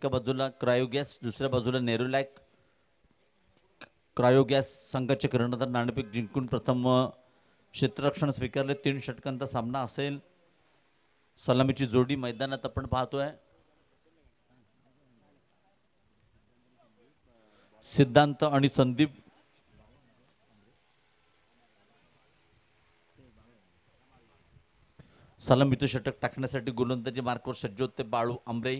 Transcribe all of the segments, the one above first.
एका बाजूला क्रायोगॅस, दुसऱ्या बाजूला नेरोलॅक. क्रायोगॅस संघाचे कर्णधार नाणेफेक जिंकून प्रथम क्षेत्ररक्षण स्वीकारले. 3 षटकांचा सामना असेल. सलामीची जोडी मैदानात आपण पाहतोय. सिद्धांत आणि संदीप. सलामीचं षटक टाकण्यासाठी गोलंदाजी मार्कवर सज्ज होते बाळू आंबरे.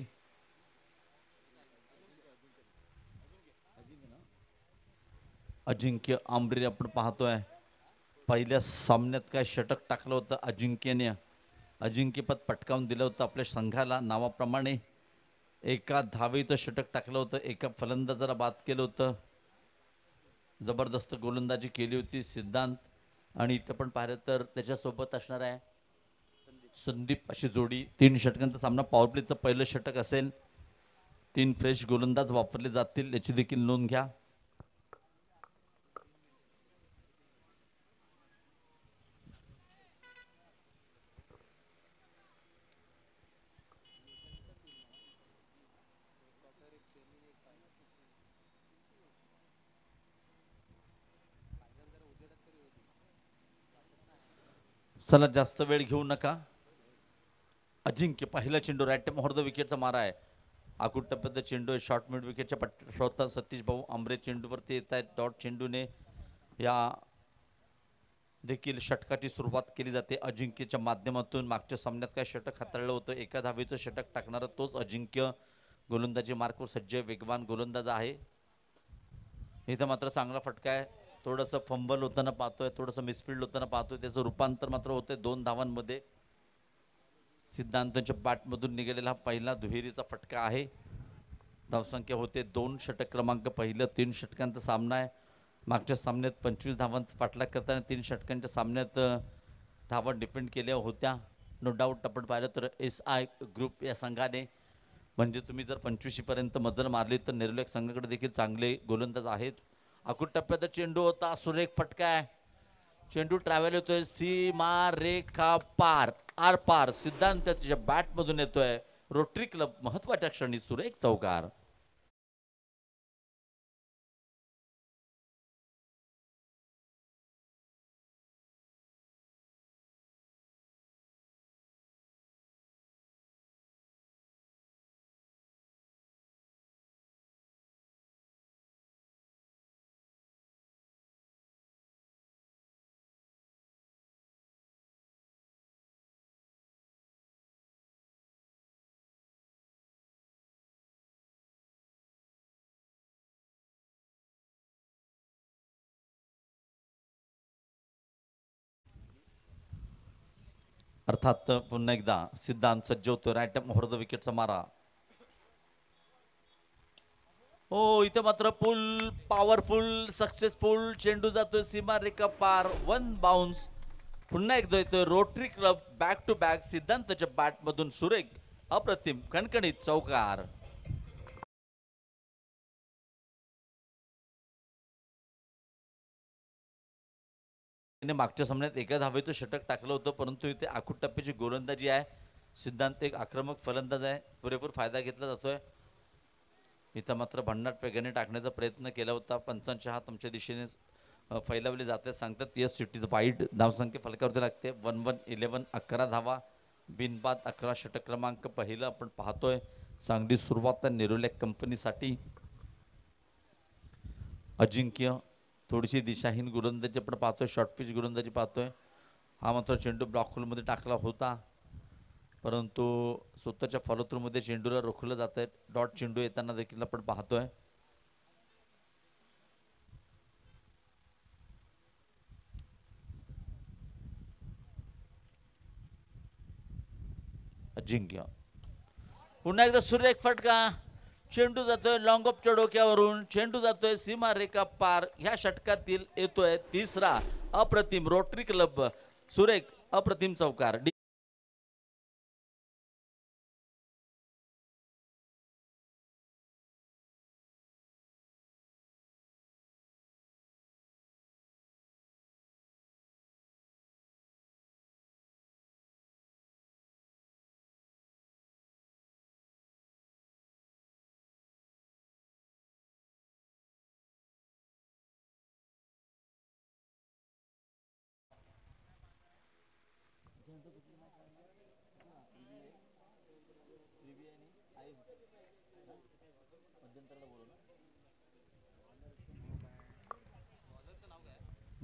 अजिंक्य आंबरे आपण पाहतोय. पहिल्या सामन्यात काय षटक टाकलं होतं अजिंक्यने. अजिंक्यपद पटकावून दिलं होतं आपल्या संघाला. नावाप्रमाणे एका धावेचं षटक टाकलं होतं. एका फलंदाजाला बाद केलं होतं. जबरदस्त गोलंदाजी केली होती सिद्धांत. आणि इथं पण पाहिलं तर त्याच्यासोबत असणार आहे संदीप अशी जोडी. 3 षटकांचा सामना. पॉवरप्लेचं पहिलं षटक असेल. 3 फ्रेश गोलंदाज वापरले जातील याची देखील नोंद घ्या. चला जास्त वेळ घेऊ नका. अजिंक्य पहिला चेंडू राईट मोहर द विकेटचा मारा आहे. आखूड टप्प्यात चेंडू आहे. शॉर्ट मिड विकेटच्या पट्ट्या सतीश भाऊ आंबरे चेंडूवरती येत आहेत. डॉट चेंडूने या देखील षटकाची सुरुवात केली जाते अजिंक्यच्या माध्यमातून. मागच्या सामन्यात काय षटक हाताळलं होतं. एका धावेचं षटक टाकणारा तोच अजिंक्य. गोलंदाजी मार्कवर सज्ज वेगवान गोलंदाज आहे. इथं मात्र चांगला फटका आहे. थोडंसं फंबल होताना पाहतोय. थोडंसं मिसफिल्ड होताना पाहतोय. त्याचं रूपांतर मात्र होते 2 धावांमध्ये. सिद्धांतांच्या बॅटमधून निघालेला हा पहिला दुहेरीचा फटका आहे. धावसंख्या होते 2. षटक क्रमांक पहिलं. 3 षटकांचा सामना आहे. मागच्या सामन्यात 25 धावांचा पाठलाग करताना 3 षटकांच्या सामन्यात धावा डिफेंड केल्या होत्या. नो डाऊट आपण पाहिलं तर SI ग्रुप या संघाने, म्हणजे तुम्ही जर 25 पर्यंत मजल मारली तर निर्लेख संघाकडे देखील चांगले गोलंदाज आहेत. आखूड टप्प्यात चेंडू होता. सुरेख फटका आहे. चेंडू ट्रॅव्हल होतोय सीमा रेखा पार, आर पार. सिद्धांत त्याच्या बॅटमधून येतोय. रोटरी क्लब महत्वाच्या क्षणी सुरेख चौकार. अर्थात पुन्हा एकदा सिद्धांत सज्ज होतो. राईट मोहर द विकेटचा मारा. हो इथं मात्र पुल पॉवरफुल सक्सेसफुल. चेंडू जातोय सीमा रेखा पार. 1 बाउन्स. पुन्हा एकदा येतोय Rotary Club back to back. सिद्धांतच्या बॅटमधून सुरेख अप्रतिम कणकणीत चौकार. मागच्या सामन्यात एका धावेचं षटक टाकलं होतं, परंतु इथे आखूड टप्प्याची गोलंदाजी आहे. सिद्धांत एक आक्रमक फलंदाज आहे. पुरेपूर फायदा घेतला जातोय. इथं मात्र भन्नाट वेगाने टाकण्याचा प्रयत्न केला होता. पंचांच्या हात आमच्या दिशेने फैलावले जाते सांगतात. यस सिटीज वाईट. धावसंख्या फलकावरती लागते 1-1-11. 11 धावा बिनबाद. 11 षटक क्रमांक पहिलं आपण पाहतोय. चांगली सुरुवात नेरोलॅक कंपनीसाठी. अजिंक्य थोडीशी दिशाहीन गोलंदाजी आपण पाहतोय. शॉर्टपिच गोलंदाजी पाहतोय. हा मात्र चेंडू ब्लॉक होलमध्ये टाकला होता, परंतु स्वतःच्या फॉलोथ्रूमध्ये चेंडूला रोखलं जात आहे. डॉट चेंडू येताना देखील आपण पाहतोय. अजिंक्य पुन्हा एकदा सुरेख फटका. चेंडू जातोय लॉंग ऑफच्या डोक्यावरून. चेंडू जातोय सीमा रेखा पार. ह्या षटकातील येतोय तिसरा अप्रतिम रोटरी क्लब सुरेख अप्रतिम चौकार.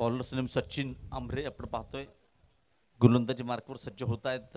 बॉलर्स नेम सचिन आंभरे आपण पाहतोय गोलंदाजी मार्कवर सज्ज होत आहेत.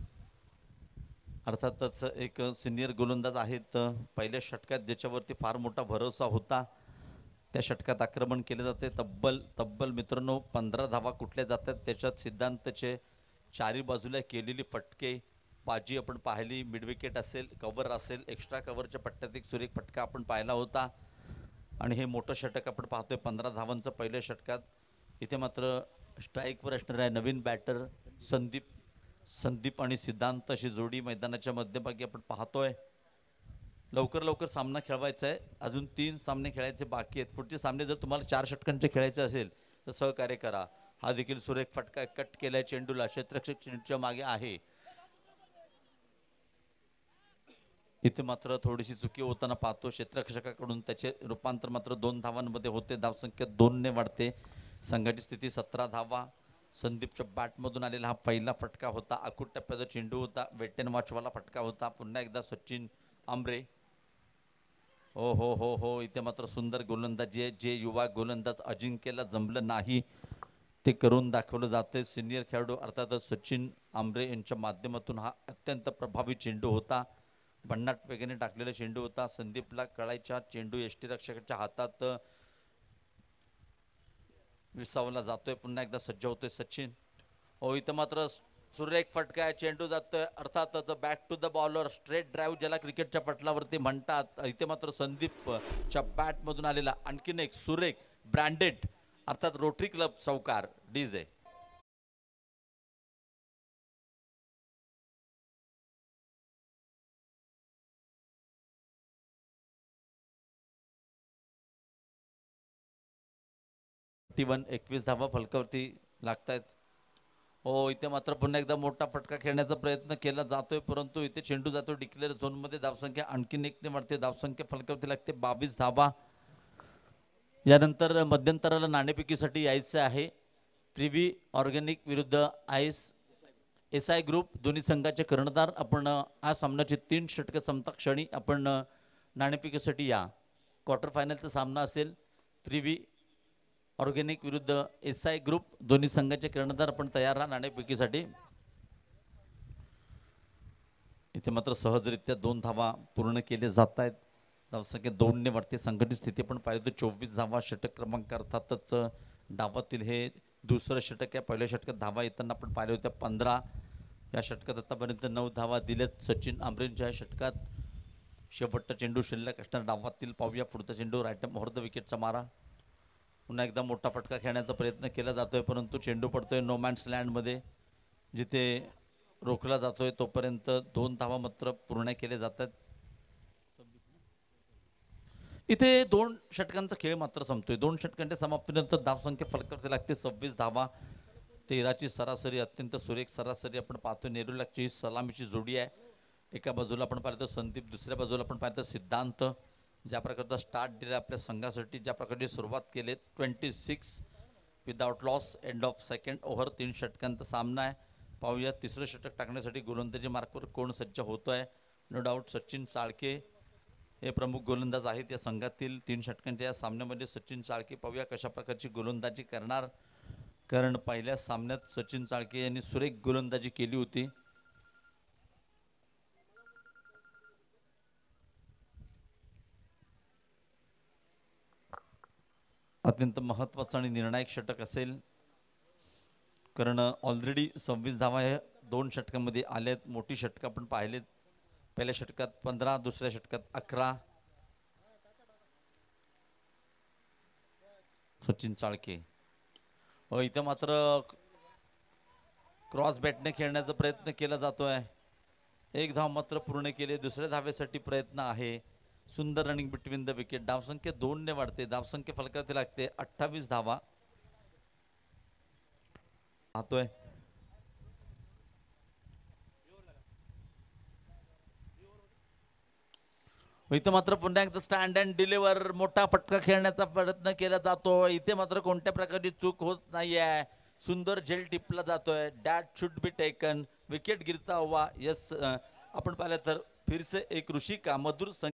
अर्थातच एक सिनियर गोलंदाज आहेत. पहिल्या षटकात ज्याच्यावरती फार मोठा भरोसा होता त्या षटकात आक्रमण केले जाते. तब्बल मित्रांनो 15 धावा कुठल्या जातात त्याच्यात सिद्धांतचे चारी बाजूला केलेली फटके बाजी आपण पाहिली. मिड विकेट असेल, कव्हर असेल, एक्स्ट्रा कव्हरच्या पट्ट्यात एक सुरेख फटका आपण पाहिला होता. आणि हे मोठं षटक आपण पाहतोय 15 धावांचं पहिल्या षटकात. इथे मात्र स्ट्राईकवर असणार आहे नवीन बॅटर संदीप आणि सिद्धांत अशी जोडी मैदानाच्या मध्यभागी आपण पाहतोय. लवकर सामना खेळवायचा आहे. अजून 3 सामने खेळायचे बाकी आहेत. पुढचे सामने जर तुम्हाला 4 षटकांचे खेळायचे असेल तर सहकार्य करा. हा देखील सुरेख फटका कट केलाय चेंडूला, क्षेत्ररक्षक चेंडूच्या मागे आहे. इथे मात्र थोडीशी चुकी होताना पाहतो क्षेत्ररक्षकाकडून. त्याचे रूपांतर मात्र 2 धावांमध्ये होते. धावसंख्या 2 ने वाढते. संघाची स्थिती 17 धावा. संदीपच्या बॅटमधून आलेला हा पहिला फटका होता. आखूड टप्प्याचा चेंडू होता. वेट अँड वॉचवाला फटका होता. पुन्हा एकदा सचिन आंभरे. हो इथे मात्र सुंदर गोलंदाजी आहे. जे युवा गोलंदाज अजिंक्यला जमलं नाही ते करून दाखवलं जाते. सिनियर खेळाडू अर्थातच सचिन आंभरे यांच्या माध्यमातून हा अत्यंत प्रभावी चेंडू होता. भन्नाट वेगाने टाकलेला चेंडू होता. संदीपला कळायचा चेंडू यष्टीरक्षकाच्या हातात विसावला जातोय. पुन्हा एकदा सज्ज होतोय सचिन. हो इथं मात्र सुरेख फटका आहे. चेंडू जातोय अर्थातच back to the bowler. Straight drive ज्याला क्रिकेटच्या पटलावरती म्हणतात. इथे मात्र संदीपच्या बॅटमधून आलेला आणखीन एक सुरेख ब्रँडेड अर्थात रोटरी क्लब चौकार डीजे. वन 21 धावा फलकावरती लागतायत. हो इथे मात्र पुन्हा एकदा मोठा फटका खेळण्याचा प्रयत्न केला जातोय परंतु इथे चेंडू जातो डिक्लेअर झोनमध्ये. धावसंख्या आणखीन 1 ने वाढते. धावसंख्या फलकावरती लागते 22 धावा. यानंतर मध्यंतराला नाणेफेकीसाठी यायचं आहे. प्रिव्ही ऑर्गॅनिक विरुद्ध एसआय ग्रुप दोन्ही संघाचे कर्णधार. आपण हा सामन्याची 3 षटके संपता क्षणी आपण नाणेफेकीसाठी या. क्वार्टर फायनलचा सामना असेल. प्रिव्ही ऑर्गॅनिक विरुद्ध एसआय ग्रुप दोन्ही संघाचे कर्णधार आपण तयार राहा नाणेफेकीसाठी. इथे मात्र सहजरित्या 2 धावा पूर्ण केले जात आहेत. धावसंख्या 2 ने वाढते. संघटित स्थिती पण पाहिजे तर 24 धावा. षटक क्रमांक अर्थातच डावातील हे दुसरं षटक आहे. पहिल्या षटकात धावा येताना आपण पाहिले होत्या 15. या षटकात आतापर्यंत 9 धावा दिल्यात सचिन आंभरेंच्या. या षटकात शेवटचा चेंडू शिल्लक असणार डावातील. पाहूया पुढचा चेंडू राईट मोहर द विकेटचा मारा. पुन्हा एकदा मोठा फटका खेळण्याचा प्रयत्न केला जातोय परंतु चेंडू पडतोय नो मॅन्स लँडमध्ये. जिथे रोखला जातोय तोपर्यंत 2 धावा मात्र पूर्ण केले जातात. इथे 2 षटकांचा खेळ मात्र संपतोय. 2 षटकांच्या समाप्तीनंतर धावसंख्या फलकावरती लागते 26 धावा. 13ची सरासरी अत्यंत सुरेख सरासरी आपण पाहतोय. नेरुलॅकची सलामीची जोडी आहे. एका बाजूला आपण पाहतो संदीप, दुसऱ्या बाजूला आपण पाहतो सिद्धांत. ज्या प्रकारचा स्टार्ट दिला आपल्या संघासाठी, ज्या प्रकारची सुरुवात केली 26 without loss end of second over. 3 षटकांचा सामना आहे. पाहूया तिसरं षटक टाकण्यासाठी गोलंदाजी मार्कवर कोण सज्ज होतोय. नो डाऊट सचिन चाळके हे प्रमुख गोलंदाज आहेत या संघातील. 3 षटकांच्या या सामन्यामध्ये सचिन चाळके पाहूया कशा प्रकारची गोलंदाजी करणार. कारण पहिल्या सामन्यात सचिन चाळके यांनी सुरेख गोलंदाजी केली होती. अत्यंत महत्त्वाचं आणि निर्णायक षटक असेल कारण ऑलरेडी 26 धावा हे 2 षटकांमध्ये आलेत. मोठी षटकं आपण पाहिलेत. पहिल्या षटकात 15, दुसऱ्या षटकात 11. सचिन चाळके इथे मात्र क्रॉस बॅटने खेळण्याचा प्रयत्न केला जातोय. 1 धाव मात्र पूर्ण केले. दुसऱ्या धावेसाठी प्रयत्न आहे. सुंदर रनिंग बिटवीन द विकेट. धावसंख्या 2 ने वाढते. धावसंख्या फलकावरती लागते 28 धावा. पाहतोय इथं मात्र पुन्हा एकदा स्टँड अँड डिलिव्हर मोठा फटका खेळण्याचा प्रयत्न केला जातो. इथे मात्र कोणत्या प्रकारची चूक होत नाहीये. सुंदर झेल टिपला जातोय. That should be taken. Wicket गिरता हुआ. यस आपण पाहिलं तर फिर से एक ऋषी का मधुर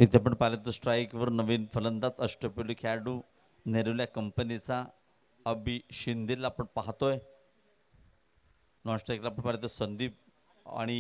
इथे पण पाहिलं तर स्ट्राईकवर नवीन फलंदाज अष्टपैलू खेळाडू नेरुल्या कंपनीचा अभि शिंदेला आपण पाहतोय. नॉन स्ट्राईकला आपण पाहिलं तर संदीप आणि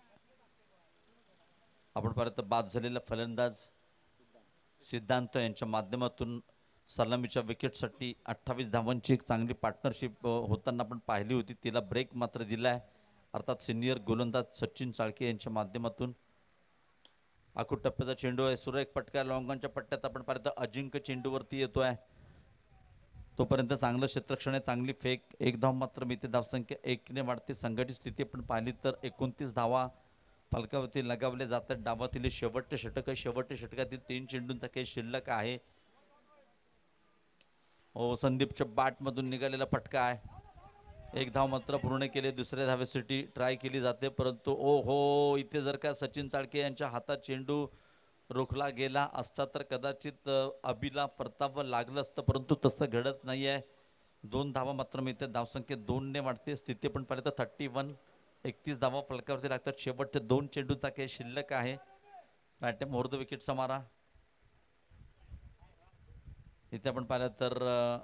आपण पाहिलं तर बाद झालेला फलंदाज सिद्धांत यांच्या माध्यमातून सलामीच्या विकेटसाठी 28 धावांची एक चांगली पार्टनरशिप होताना आपण पाहिली होती. तिला ब्रेक मात्र दिलाय, अर्थात सिनियर गोलंदाज सचिन चाळके यांच्या माध्यमातून. आखूड टप्प्याचा चेंडू आहे, सुरेख पटका लॉंगांच्या पट्ट्यात आपण पाहिलं तर अजिंक्य चेंडूवरती येतोय. तोपर्यंत चांगलं क्षेत्ररक्षण आहे, चांगली फेक. एक धाव मात्र मिळते, धावसंख्या 1 ने वाढते. संघटित स्थिती आपण पाहिली तर 29 धावा फलकावरती लगावले जातात. डावातील शेवटचे षटक आहे, शेवटच्या षटकातील 3 चेंडूंचा काही शिल्लक आहे. हो, संदीपच्या बॅटमधून निघालेला फटका आहे. एक धाव मात्र पूर्ण केले, दुसऱ्या धावेसाठी ट्राय केली जाते, परंतु ओ हो, इथे जर का सचिन चाळके यांच्या हातात चेंडू रोखला गेला असता तर कदाचित अभिला परतावं लागलं असतं, परंतु तसं घडत नाही आहे. 2 धावा मात्र मिळते, धावसंख्या 2 ने वाढते. स्थिती पण पाहिलं तर 31. 31 धावा फलकावरती लागतात. शेवटच्या 2 चेंडूचा काही शिल्लक आहे. राईट मुहूर्त विकेटचा मारा. इथे आपण पाहिलं तर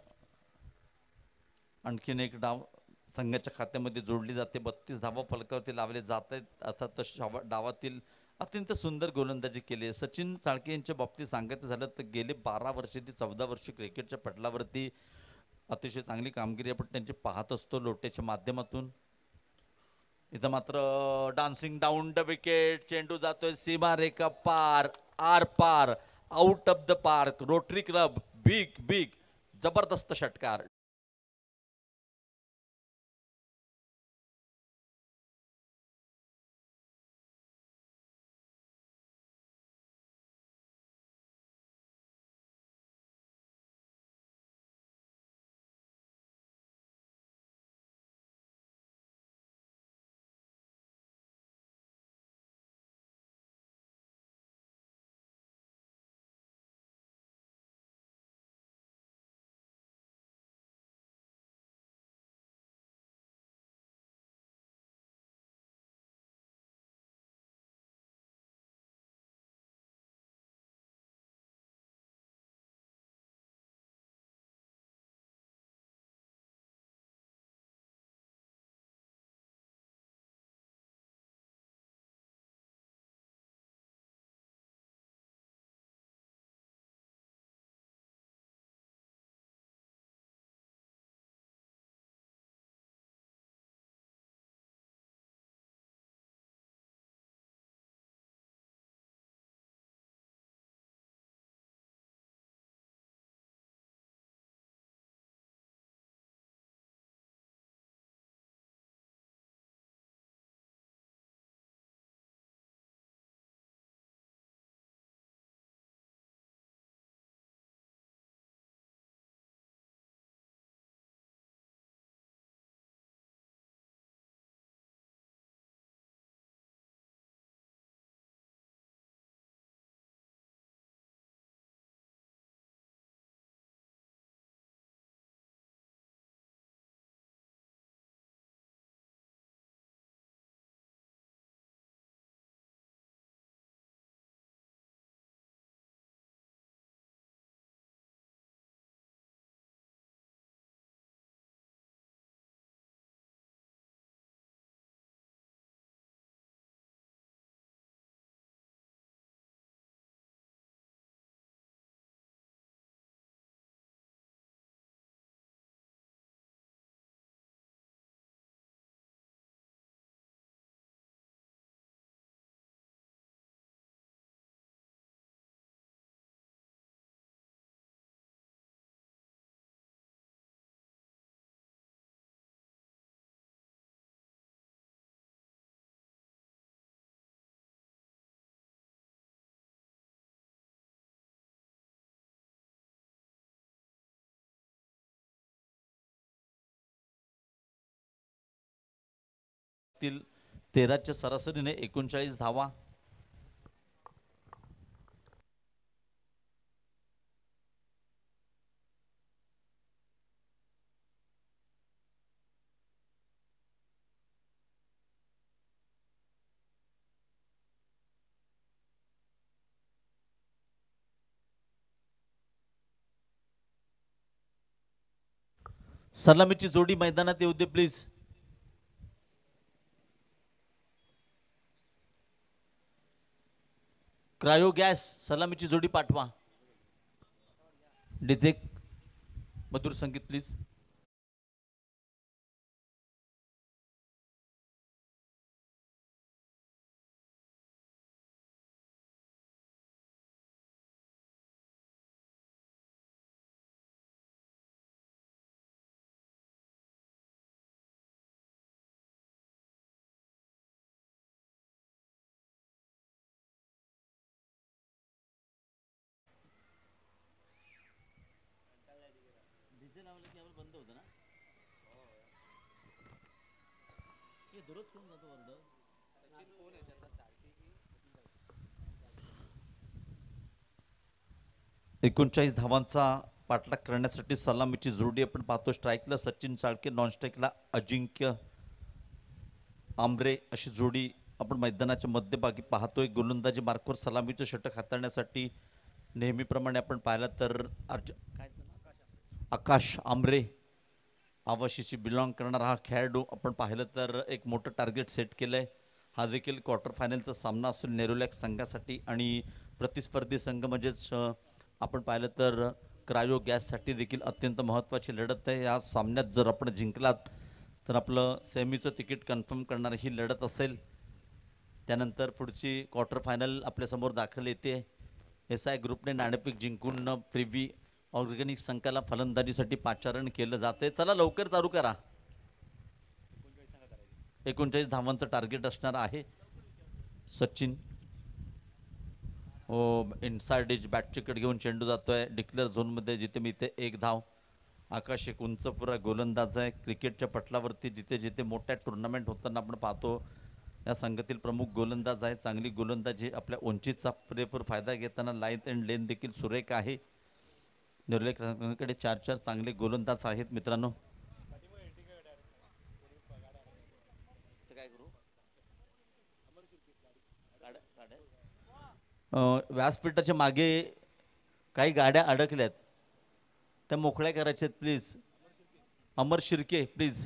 आणखीन एक डाव संघाच्या खात्यामध्ये जोडली जाते. 32 धावा फलकावरती लावले जात आहेत. अर्थात डावातील अत्यंत सुंदर गोलंदाजी केली आहे. सचिन चाळके यांच्या बाबतीत सांगायचं झालं तर गेले 12 वर्ष ते 14 वर्ष क्रिकेटच्या पटलावरती अतिशय चांगली कामगिरी आपण त्यांची पाहत असतो लोट्याच्या माध्यमातून. इथं मात्र डान्सिंग डाऊन द विकेट, चेंडू जातोय सीमा रेखा पार, आर पार, out of the park. Rotary Club big big जबरदस्त षटकार. तील 13च्या सरासरीने 39 धावा. सलामीची जोडी मैदानात येऊ दे प्लीज. क्रायो गॅस सलामीची जोडी पाठवा. डीजे मधुर संगीत प्लीज. बंद होतं ना. दररोज फोन जातो बंद. 39 धावांचा पाठलाग करण्यासाठी सलामीची जोडी आपण पाहतो. स्ट्राईकला सचिन साळके, नॉन स्ट्राईकला अजिंक्य आंबरे अशी जोडी आपण मैदानाच्या मध्यभागी पाहतोय. गोलंदाजी मार्कवर सलामीचं षटक हाताळण्यासाठी नेहमीप्रमाणे आपण पाहिलं तर आकाश आंबरे आवाशीशी बिलॉंग करणारा हा खेळाडू आपण पाहिलं तर एक मोठं टार्गेट सेट केलंय. हा देखील क्वार्टर फायनलचा सामना असून नेरोलॅक संघासाठी आणि प्रतिस्पर्धी संघ म्हणजेच आपण पाहिलं तर क्रायो गॅससाठी देखील अत्यंत महत्त्वाची लढत आहे. या सामन्यात जर आपण जिंकलात तर आपलं सेमीचं तिकीट कन्फर्म करणारी ही लढत असेल. त्यानंतर पुढची क्वार्टर फायनल आपल्यासमोर दाखल येते. SI ग्रुपने नाणेफेक जिंकून प्रिव्ही ऑर्गॅनिक संघाला फलंदाजीसाठी पाचारण केलं जाते. चला लवकर चालू करा. 39 धावांचं टार्गेट असणार आहे. सचिन इनसाइड एज बॅटचेकड घेऊन चेंडू जातोय डिक्लेअर झोनमध्ये, जिथे मी इथे 1 धाव. आकाश एक उंच पुरा गोलंदाज आहे. क्रिकेटच्या पटलावरती जिथे जिथे मोठ्या टुर्नामेंट होताना आपण पाहतो या संघातील प्रमुख गोलंदाज आहे. चांगली गोलंदाजी आपल्या उंचीचा पुरेपूर फायदा घेताना लाईन अँड लेन देखील सुरेख आहे. नेरोलॅक संघाकडे 4 चांगले गोलंदाज आहेत मित्रांनो. व्यासपीठाच्या मागे काही गाड्या अडकल्यात, त्या मोकळ्या करायच्या आहेत प्लीज. अमर शिर्के प्लीज.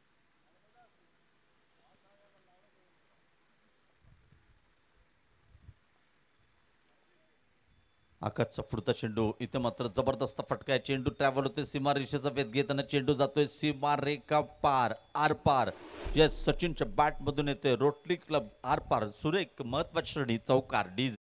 आकाशचा पुढचा चेंडू, इथे मात्र जबरदस्त फटका आहे. चेंडू ट्रॅव्हल होते, सीमा रेषेचा वेध घेताना चेंडू जातोय सीमा रेखा पार आर पार. यस, सचिनच्या बॅट मधून येते रोटरी क्लब आर पार. सुरेख महत्वाची श्रेणी चौकार. डीज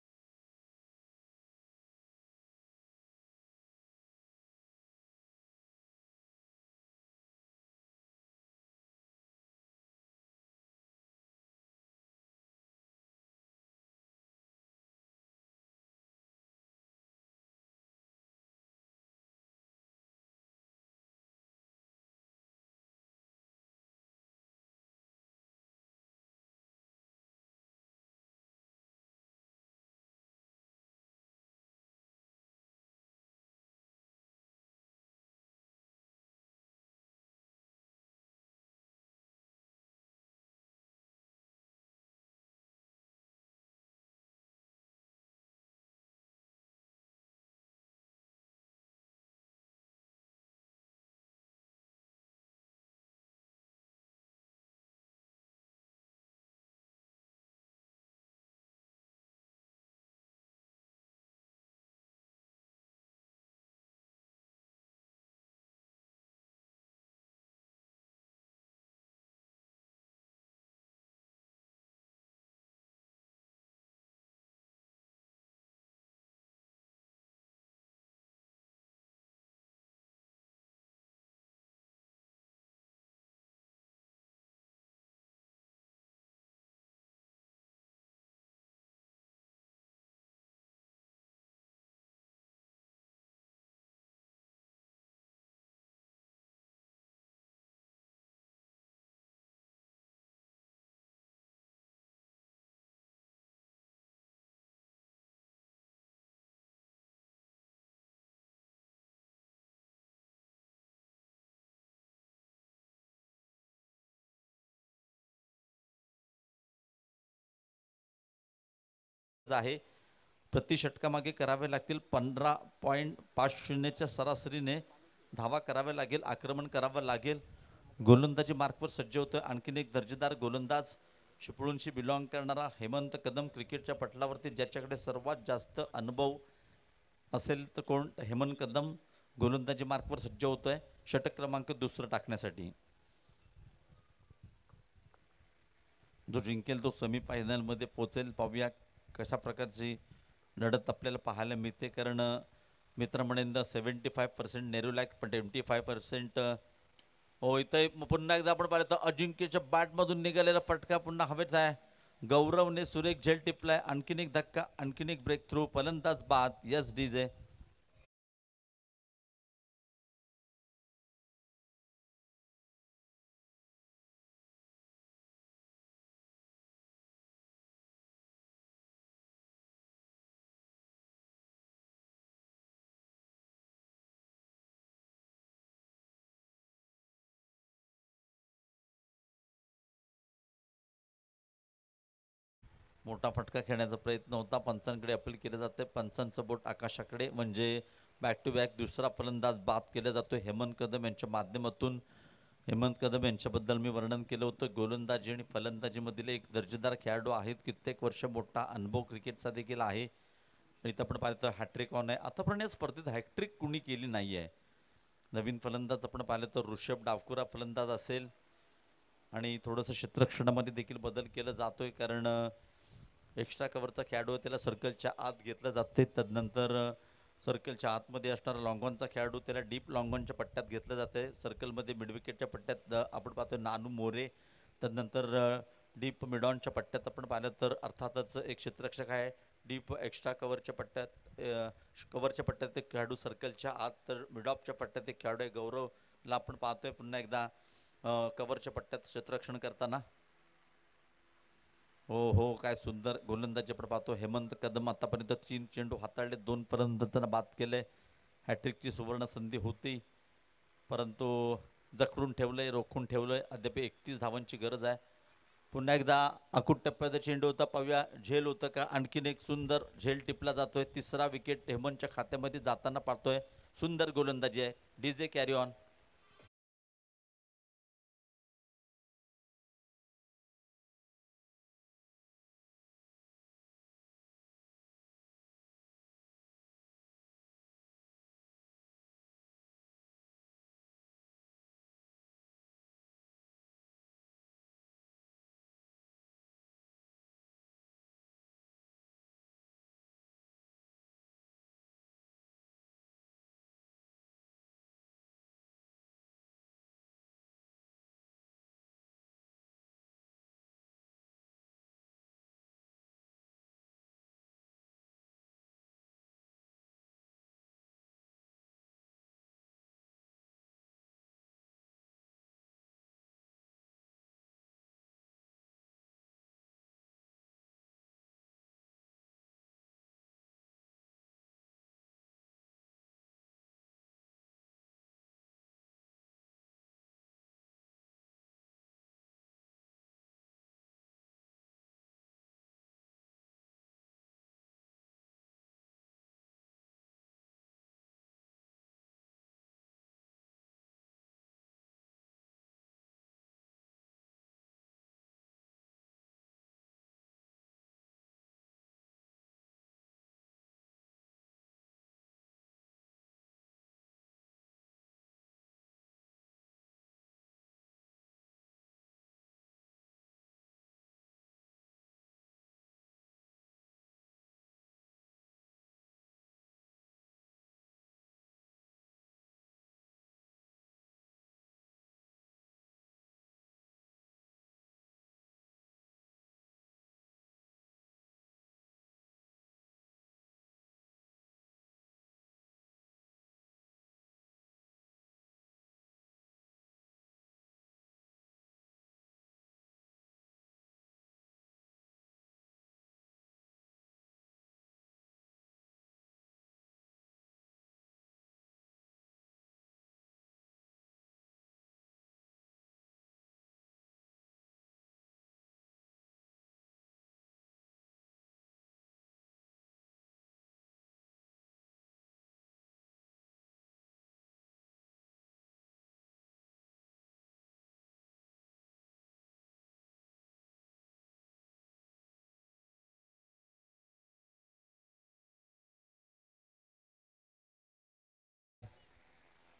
आहे. प्रति षटकामागे करावे लागतील 15.50च्या सरासरीने धावा कराव्या लागेल, आक्रमण करावं लागेल. गोलंदाजी मार्कवर सज्ज होतं आणखीन एक दर्जेदार गोलंदाज चिपळूणशी बिलॉंग करणारा हेमंत कदम. क्रिकेटच्या पटलावरती ज्याच्याकडे सर्वात जास्त अनुभव असेल तर कोण, हेमंत कदम गोलंदाजी मार्कवर सज्ज होतोय षटक क्रमांक दुसरं टाकण्यासाठी. जो जिंकेल तो सेमीफायनलमध्ये पोचेल. पाहूया कशा प्रकारची लढत आपल्याला पाहायला मिळते. कारण मित्र म्हणेन 75% नेरुलॅक, पण 25% हो. इथं पुन्हा एकदा आपण पाहिलं तर अजिंक्यच्या बॅटमधून निघालेला फटका पुन्हा हवेत आहे. गौरवने सुरेख झेल टिपलाय. आणखीन एक धक्का, आणखीन एक ब्रेक थ्रू, फलंदाज बाद. Yes DJ. मोठा फटका खेळण्याचा प्रयत्न होता. पंचांकडे अपील केलं जाते. पंचांचं बोट आकाशाकडे, म्हणजे बॅक टू बॅक दुसरा फलंदाज बाद केला जातो हेमंत कदम यांच्या माध्यमातून. हेमंत कदम यांच्याबद्दल मी वर्णन केलं होतं. गोलंदाजी आणि फलंदाजीमधील एक दर्जेदार खेळाडू आहेत. कित्येक वर्ष मोठा अनुभव क्रिकेटचा देखील आहे. इथं आपण पाहिलं हॅट्रिक ऑन आहे. आतापर्यंत या स्पर्धेत हॅट्रिक कुणी केली नाही आहे. नवीन फलंदाज आपण पाहिलं तर ऋषभ डावकुरा फलंदाज असेल. आणि थोडंसं क्षेत्ररक्षणामध्ये देखील बदल केला जातोय, कारण एक्स्ट्रा कव्हरचा खेळाडू त्याला सर्कलच्या आत घेतलं जाते. तदनंतर सर्कलच्या आतमध्ये असणारा लॉंगॉनचा खेळाडू त्याला डीप लॉंगॉनच्या पट्ट्यात घेतलं जाते. सर्कलमध्ये मिडविकेटच्या पट्ट्यात आपण पाहतो नानू मोरे. तदनंतर डीप मिडॉनच्या पट्ट्यात आपण पाहिलं तर अर्थातच एक क्षेत्ररक्षक आहे. डीप एक्स्ट्रा कव्हरच्या पट्ट्यात कव्हरच्या पट्ट्यात एक खेळाडू सर्कलच्या आत, तर मिडॉपच्या पट्ट्यात एक खेळाडू आहे गौरवला आपण पाहतोय पुन्हा एकदा कव्हरच्या पट्ट्यात क्षेत्ररक्षण करताना. हो हो, काय सुंदर गोलंदाजी आपण पाहतो. हेमंत कदम आतापर्यंत 3 चेंडू हाताळले, 2 फलंदाजांना बाद केले. हॅट्रिकची सुवर्ण संधी होती, परंतु जखडून ठेवलंय, रोखून ठेवलंय. अद्याप 31 धावांची गरज आहे. पुन्हा एकदा अकूट टप्प्याचा चेंडू होता. पाहूया झेल होतं का. आणखीन एक सुंदर झेल टिपला जातोय. तिसरा विकेट हेमंतच्या खात्यामध्ये जाताना पाहतोय. सुंदर गोलंदाजी आहे. DJ carry on.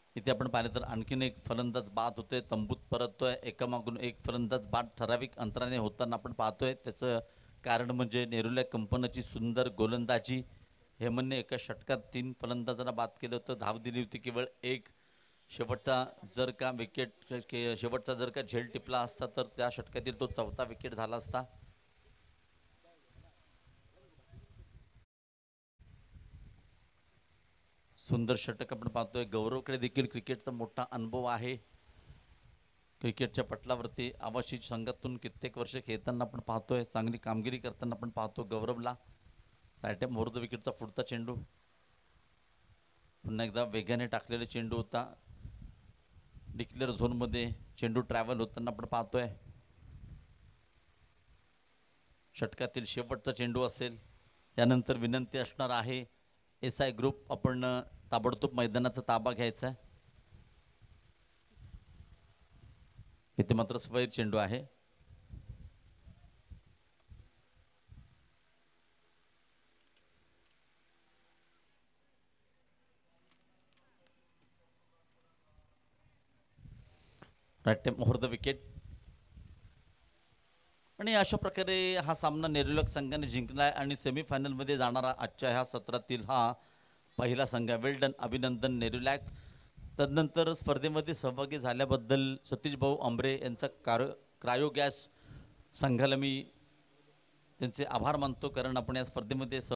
इथे आपण पाहिलं तर आणखीन एक फलंदाज बाद होतोय, तंबूत परततोय, एकामागून एक फलंदाज बाद ठराविक अंतराने होताना आपण पाहतोय. त्याचं कारण म्हणजे नेरुल्या कंपनीची सुंदर गोलंदाजी. हेमनने एका षटकात 3 फलंदाजांना बाद केलं होतं, धाव दिली होती केवळ एक. शेवटचा जर का शेवटचा जर का झेल टिपला असता तर त्या षटकातील तो 4था विकेट झाला असता. सुंदर षटक आपण पाहतोय. गौरवकडे देखील क्रिकेटचा मोठा अनुभव आहे. क्रिकेटच्या पटलावरती आवाशिष संघातून कित्येक वर्ष खेळताना आपण पाहतोय, चांगली कामगिरी करताना आपण पाहतो गौरवला. राईट हँड मोर द विकेटचा पुढचा चेंडू, पुन्हा एकदा वेगाने चेंडू चेंडू होता. डिक्लेअर झोनमध्ये चेंडू ट्रॅव्हल होताना आपण पाहतोय. षटकातील शेवटचा चेंडू असेल. यानंतर विनंती असणार आहे SI ग्रुप, आपण ताबडतोब मैदानाचा ताबा घ्यायचा आहे. इथे मात्र स्वैर चेंडू आहे. Right time over the wicket. आणि अशा प्रकारे हा सामना नेरुलक संघाने जिंकलाय आणि सेमीफायनलमध्ये जाणारा आजच्या ह्या सत्रातील हा पहिला संघ. वेल डन, अभिनंदन नेरुलॅक. तदनंतर स्पर्धेमध्ये सहभागी झाल्याबद्दल सतीश भाऊ आंबरे यांचा क्रायो गॅस संघाला मी त्यांचे आभार मानतो, कारण आपण या स्पर्धेमध्ये